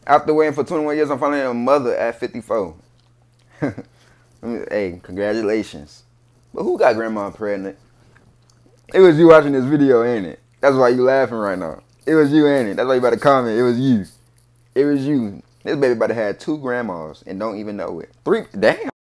After waiting for 21 years, I'm finally a mother at 54. Hey, congratulations. But who got grandma pregnant? It was you watching this video, ain't it? That's why you laughing right now. It was you, ain't it? That's why you about to comment. It was you. It was you. This baby about to have 2 grandmas and don't even know it. 3, damn.